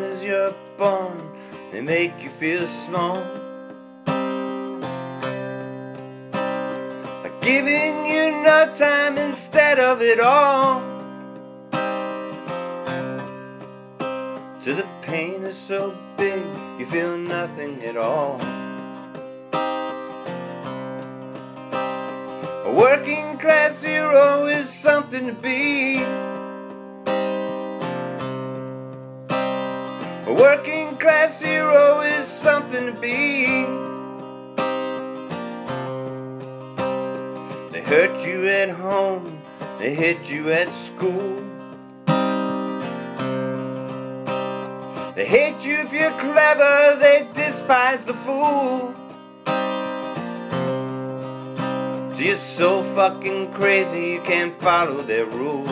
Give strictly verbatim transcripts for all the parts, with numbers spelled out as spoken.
as you're born, they make you feel small. Like giving you no time instead of it all. Till the pain is so big, you feel nothing at all. A working class hero is something to be. A working class hero is something to be. They hurt you at home, they hit you at school. They hate you if you're clever, they despise the fool. So you're so fucking crazy you can't follow their rules.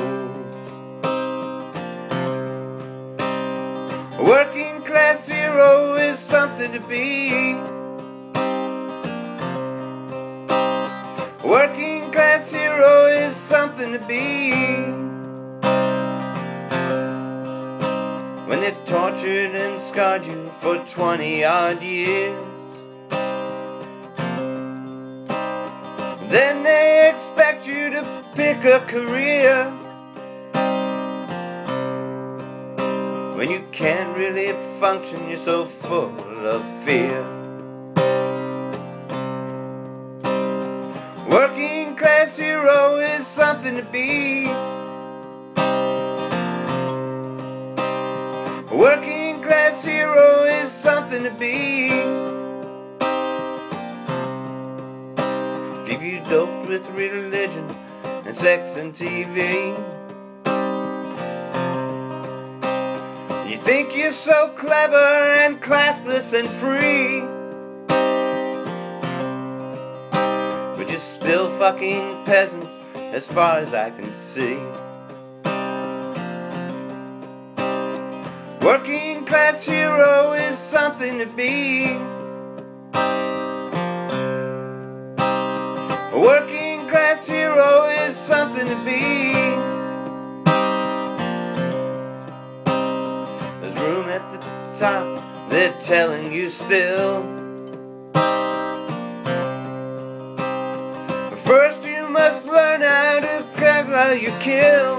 A working class hero is something to be. A working class hero is something to be. When they tortured and scarred you for twenty odd years, then they expect you to pick a career. When you can't really function, you're so full of fear. Working class hero is something to be. A working class hero is something to be. Keep you doped with religion and sex and T V. You think you're so clever and classless and free, but you're still fucking peasants as far as I can see. Working class hero is something to be. A working class hero is something to be. There's room at the top, they're telling you still. But first you must learn how to grab while you kill.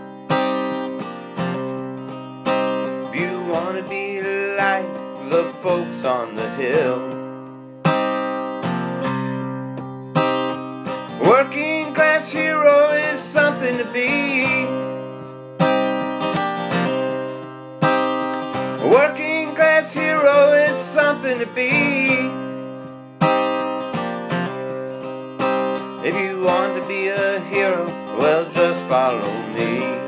If you want to be like the folks on the hill. Working class hero is something to be. A working class hero is something to be. If you want to be a hero, well, just follow me.